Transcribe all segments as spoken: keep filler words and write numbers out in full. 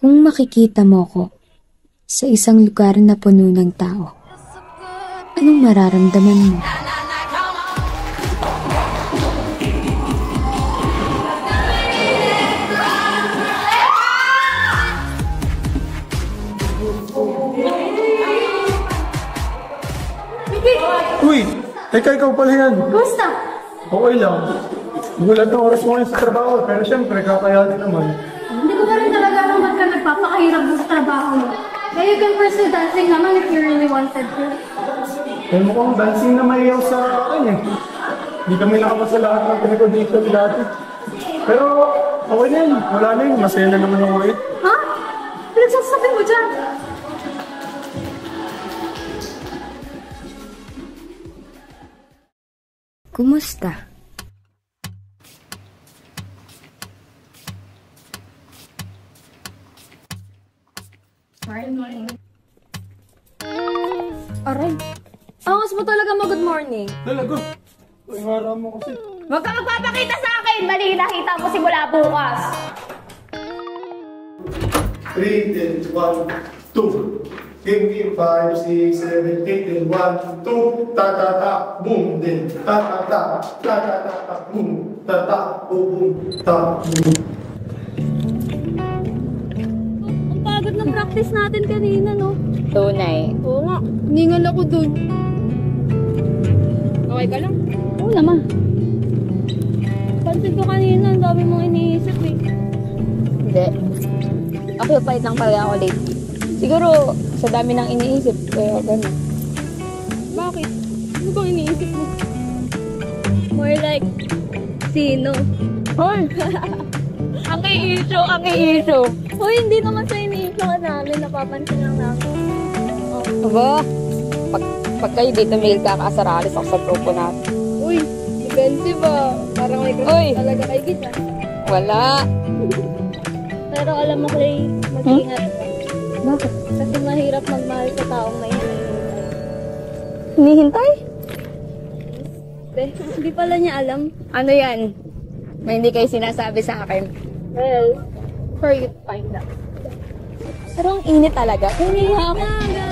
Kung makikita mo ko sa isang lugar na puno ng tao, anong mararamdaman mo? Uy! Teka, ikaw pala yan. Gusto? Okay lang. Gulat na oras mo ngayon sa trabaho, pero syempre, kakayanin naman. Hindi ko pa rin talaga alam ba't ka nagpapakahirap mo sa trabaho mo. Kaya you can pursue dancing naman if you really wanted to. Eh, mukhang dancing na maiyaw sa akin eh. Hindi kami nakapasa lahat ng pinag-audition dati. Pero, okay na yun. Wala na yun. Masaya na naman yung wait. Ha? Pinagsasabi mo dyan? Kumusta? Morning. Aray, angas mo talaga mag-good morning. Talaga? Uy, hara mo kasi. Huwag ka magpapakita sa akin! Mali nakita mo simula bukas! three, then one, two. Game, game, five, six, seven, eight, then one, two. Ta-ta-ta, boom, then ta-ta-ta, ta-ta-ta, boom, ta-ta, boom, ta, boom. Ang pagod ng practice natin kanina, no? Tunay. Oo nga, hiningal ako dun. Okay ka lang? Oo naman. Pansin ko kanina, ang dami mong iniisip eh. Hindi. Occupied lang pala ako lately. Siguro, sa dami ng iniisip, kaya gano'n. Bakit? Ano bang iniisip mo? More like, sino? Hoy! Ang i-issue, ang i-issue. Hoy, hindi naman sa ini-issue ka namin, napapansin lang namin. Oh. Aba, pag, pag kayo dito may kakasaralis ako sa grupo natin. Uy, defensive ah. Parang may Uy. kasi talaga kay Gideon. Wala. Pero alam mo, Clay, mag-ingat ka. Bakit? Kasi mahirap magmahal sa taong may hinihintay. Hinihintay? Be, hindi pala niya alam. Ano yan? May hindi kayo sinasabi sa akin. Well, for you to find out. Pero ang init talaga. Kaya ako.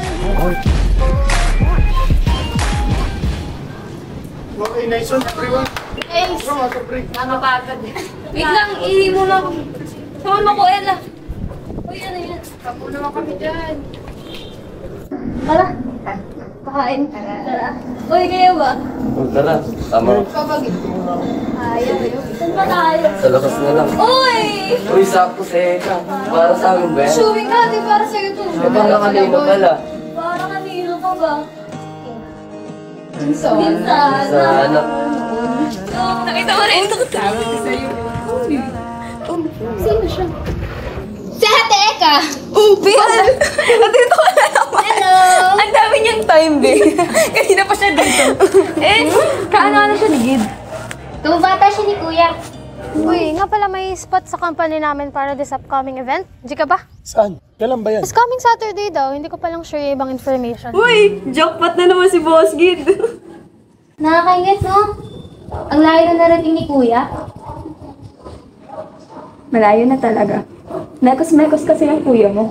Okay, nice one, everyone. Ace! Bro,asa break. Nakapagod. Wait lang, ihi mo lang. Saan mo ko, Ella? Uy, ano yan? Kapo naman kami dyan. Tara. Pakain. Tara. Uy, kayo ba? Oh, tara, tama. Papagit ko muna ako. Ayaw, ayaw. Saan ba tayo? Sa labas na lang. Uy! Uy, sakto seka. Para sa amin ba yan? Showing ka, di para sa'yo to. Eh, baka kanino pala. Parang kanino ka ba? Minsan. Minsan. Sa ano? Nakita mo rin ito. Sabi ko sa'yo. Sino siya? Si Ate Eka! Upin! Nandito ka na naman! Hello! Ang dami niyang time, be. Kanina pa siya dito. Eh, kaano-ano siya ni Gid? Tumubata siya ni Kuya. Uy, nga pala may spot sa company namin para this upcoming event. Di ka ba? Saan? Kailan ba yan? It's coming Saturday daw. Hindi ko pa lang sure yung ibang information. Uy! Jackpot na naman si Boss Gid. Nakakaingat, no? Ang layo na narating ni Kuya. Malayo na talaga. Mekos-mekos kasi ang kuya mo.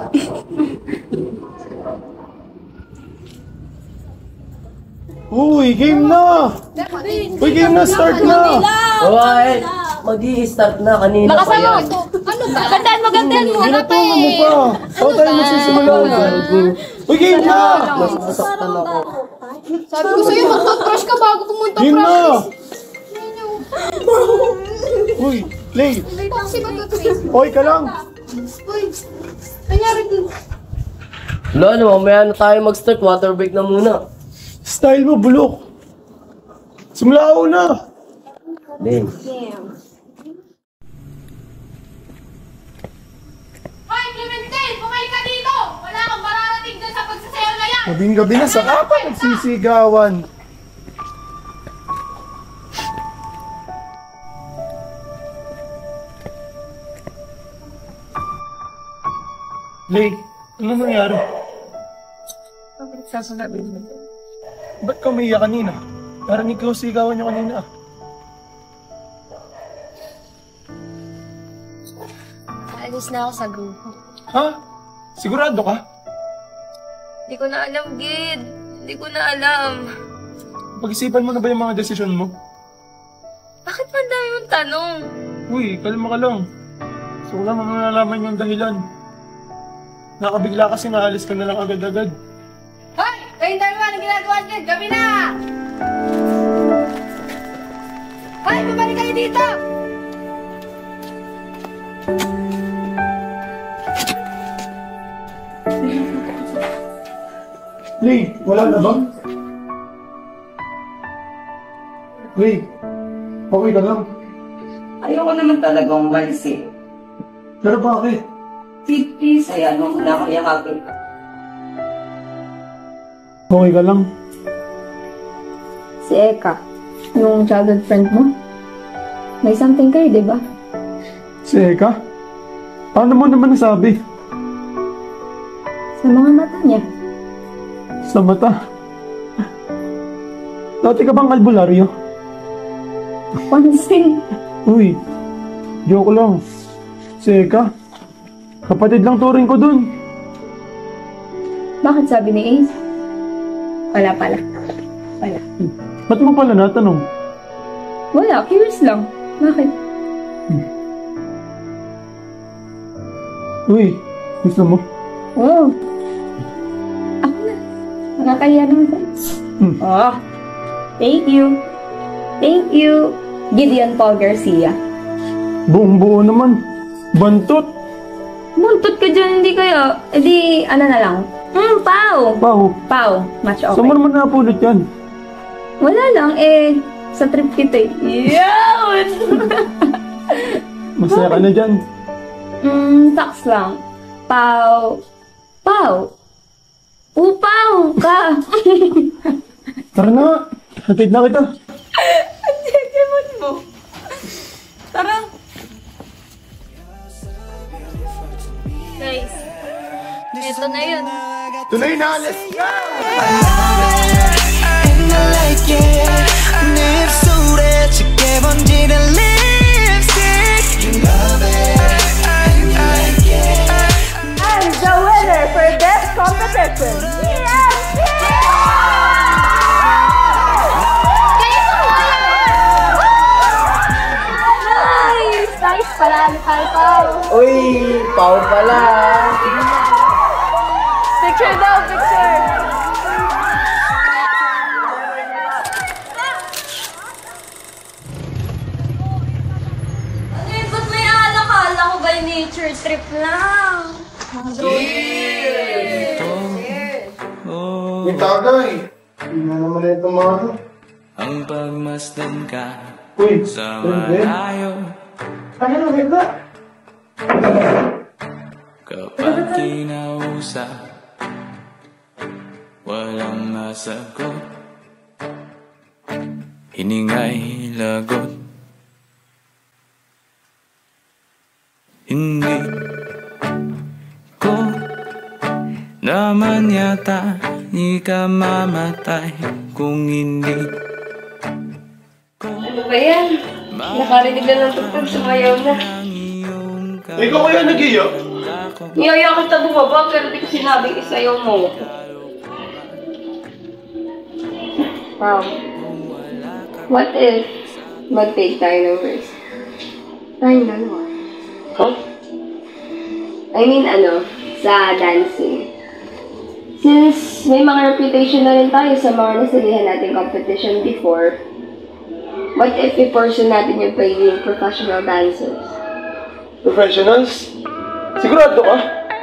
Uy, game na! Uy, game na! Start na! Uy, mag-i-start na kanina pa yan. Ano ba? Gandaan mo, gandaan mo! Ginatama mo pa! Saan tayo magsisimula na? Uy, game na! Nasasaktan ako. Sabi ko sa'yo, mag-crush ka bago pumunta Game na! Uy, play! Taxi ba ito, Trace? Okay ka lang! Uy, kanyari din. Wala, ano, mamaya na tayo mag-start. Water break na muna. Style mo, bulok! Simula ako na! Damn. Hoy, Clementine! Bumalik ka dito! Wala kang mararating dun sa pagsasayaw na yan! Gabing gabi na, saka pa nagsisigawan. Lay, ano nangyari? Bakit sasabi mo? Ba't ka umiiyak kanina? Narinig ko sigawan niyo kanina. Alis na ako sa grupo. Ha? Sigurado ka? Hindi ko na alam, Gid. Hindi ko na alam. Pag-isipan mo na ba yung mga desisyon mo? Bakit man dami mong tanong? Uy, kalma ka lang. So lang mo nalaman yung dahilan. Nakabigla kasi naalis ka na lang agad-agad. Hoy! Kayong dalawa, anong ginagawa niyo? Gabi na! Hoy! Babalik kayo dito! Ray, wala na ba? Ray, okay ka lang? Ayoko naman talaga umalis eh. Pero bakit? Please, ayaw mo na ako yakapin. Okay ka lang? Si Eka, yung childhood friend mo. May something kayo, di ba? Si Eka? Paano mo naman nasabi? Sa mga mata niya. Sa mata? Dati ka bang albularyo? Pansin. Uy, joke lang. Si Eka, kapatid lang turing ko dun. Bakit sabi ni Ace? Wala pala. Wala. Ba't mo pala natanong? Wala, curious lang. Bakit? Uy, gusto mo? Oh. Ako na. Nakakahiya naman sa'yo. Hmm. Oh. Thank you. Thank you, Gideon Paul Garcia. Buong buo naman. Bantot. Buntot ka dyan, hindi kaya. E di, ano na lang. Hmm, Pao. Pao. Pao. Match okay. Saan mo naman napulot yan? Wala lang, eh. Sa trip kita eh. Yun! Masaya ka na dyan. Hmm, tax lang. Pao. Pao. Upaw ka. Tara na nga. Hatid na kita. Ang jejemon mo. Tara. Guys, eto na yun. Tunay na, let's go! And the winner for this competition, D M D! Nice! Nice pala, Pao Pao. Uy, Pao pala. Picture daw, picture. Ano yun? Ba't may alak-ala ko ba yung nature trip lang? Cheers! May tagay. Hindi na naman ito mga to. Ang pagmasdan ka Uy, sa friend, malayo ano na ito? kapag kinausap walang masagot, hiningay lagot. Hindi ko naman yata ika mamatay kung hindi. Ano ba yan? Nakarinig na ng tugtog, sumayaw na. Ikaw kaya nag-iyak? Niyaya kita bumaba, pero di ko sinabing isayaw mo. Wow. What if mag-take tayo ng verse? Tayong dalawa. Huh? I mean, ano, sa dancing. Since may mga reputation na rin tayo sa mga nasalihan nating competition before, what if i-pursue natin yung pagiging professional dancers? Professionals? Sigurado ka?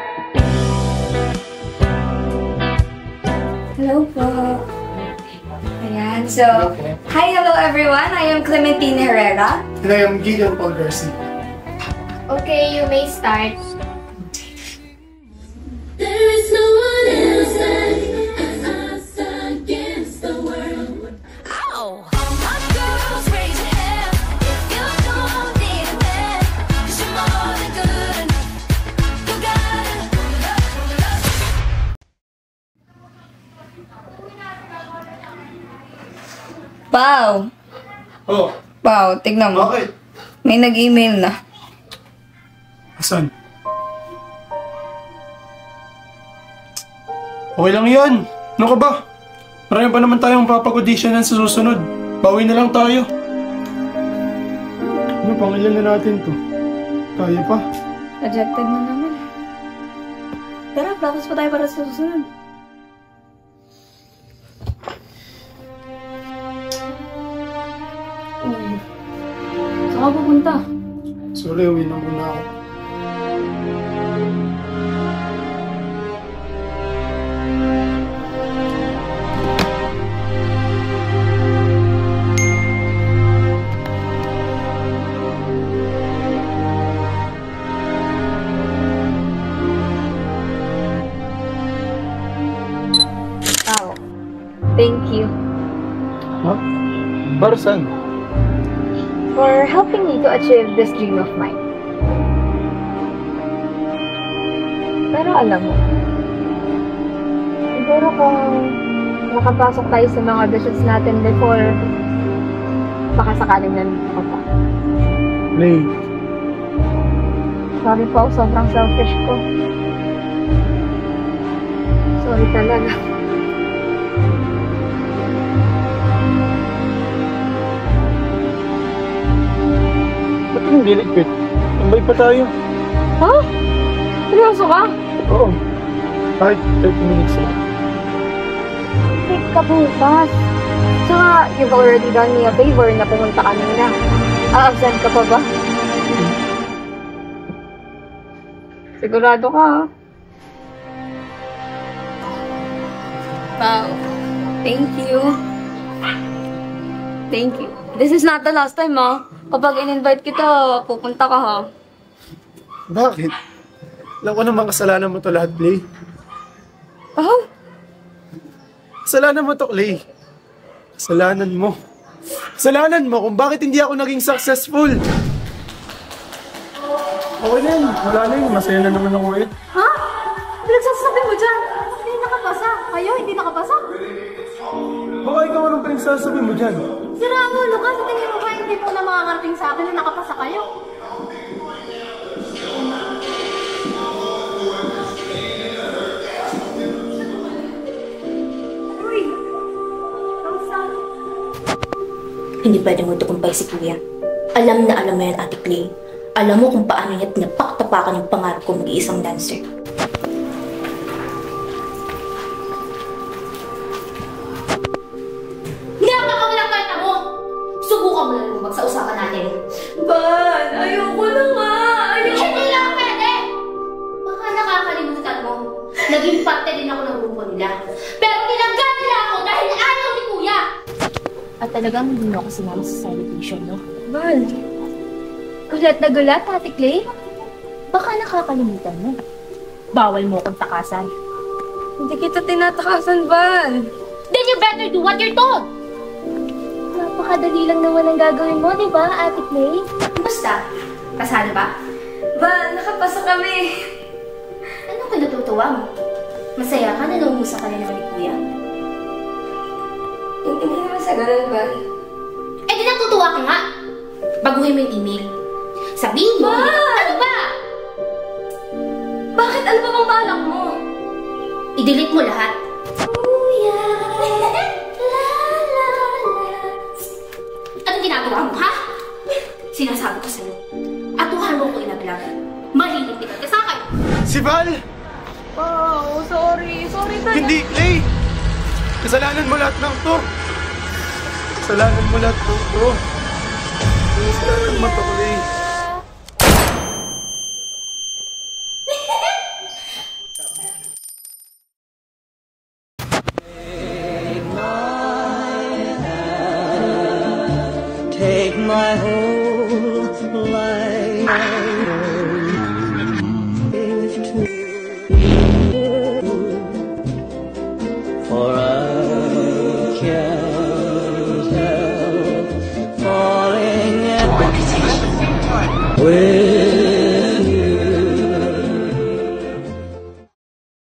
Hello po. Ayan, so, hi, hello everyone. I am Clementine Herrera. And I am Gideon Paul Garcia. Okay, you may start. There is no one else like us against the world. Ow! All my girls raise your hand if you don't need a man. 'Cause you're more than good enough. You got it. Pao. Oh, Pao, tignan mo. bakit? May nag-email na. Asan? Okay lang yan. Ano ka ba? Marami pa naman tayong papag-auditionan sa susunod. Bawi na lang tayo. Ano, pangilan na natin to? Kaya pa? Rejected na naman. Tara, practice pa tayo para sa susunod. Hmm. Saan ka pupunta? Sorry, uwi na muna ako. Thank you Ha? Para saan? for helping me to achieve this dream of mine. Pero alam mo, siguro kung nakapasok tayo sa mga auditions natin before, baka sakaling nandito ka pa. Lay, Sorry po, sobrang selfish ko. Sorry talaga. ba't yung diligpit? Tambay pa tayo. Ha? Seryoso ka? Oo. Kahit thirty minutes lang. Wait ka bukas. Tsaka, you've already done me a favor na pumunta ka na. A-absent ka pa ba? Sigurado ka, ha? Wow. Thank you. Thank you. This is not the last time, ha? Kapag in-invite kita, pupunta ka, ha? Bakit? Alam ko naman kasalanan mo to lahat, Clay. Oh? Kasalanan mo to, Clay. Kasalanan mo. Kasalanan mo kung bakit hindi ako naging successful. Okay na yun. Wala na yun. Masaya na naman ako eh. Ha? Pinagsasabi mo dyan? Hindi nakapasa. Kayo, hindi nakapasa? Baka ikaw anong pinagsasabi mo dyan? Sira ang ulo ka. Sa tingin mo ba hindi po na makakarating sa akin na nakapasa kayo? Uy! Kamusta? Hindi pwede mo tukumpay si Kuya. Alam na alam mo yan, Ate Clay. Alam mo kung paano niya tinapak-tapakan yung pangarap ko mag-iisang dancer. Hindi ako makawalang kanta mo! Subukan mo lang lumabag sa usapan natin. Ban! Ayoko na nga! Ayoko! Hindi lang pwede! Baka nakakalimutan mo. Naging parte din ako ng grupo nila. Pero tinanggal nila ako dahil ayaw ni Kuya! At talagang hindi mo ako sinama sa celebration, no? Val, gulat na gulat, Ate Clay. Baka nakakalimutan mo. Bawal mo akong takasan. Hindi kita tinatakasan, Val. Then you better do what you're told! Napakadali lang naman ang gagawin mo, di ba, Ate Clay? Basta, kasala ba? Val, nakapasa kami. Anong pinatutuwa mo? Masaya ka na naumusa ka na naman ni Kuya? Hindi naman sa ganun, Val. Eh di natutuwa ka nga! Baguhin mo yung email. Sabihin mo, Ma! ano ba? Bakit? Ano ba bang balak mo? I-delete mo lahat. Kuya. Anong ginagawa mo, ha? Sinasabi ko sa'yo. Atuhan mo ko inaglag. Maliligpit ka sa akin. Si Val! Oh, sorry. Sorry talaga. Hindi, Clay! Kasalanan mo lahat ng to. Kasalanan mo lahat ng to. Kasalanan mo to, Clay. Take my whole life to you, for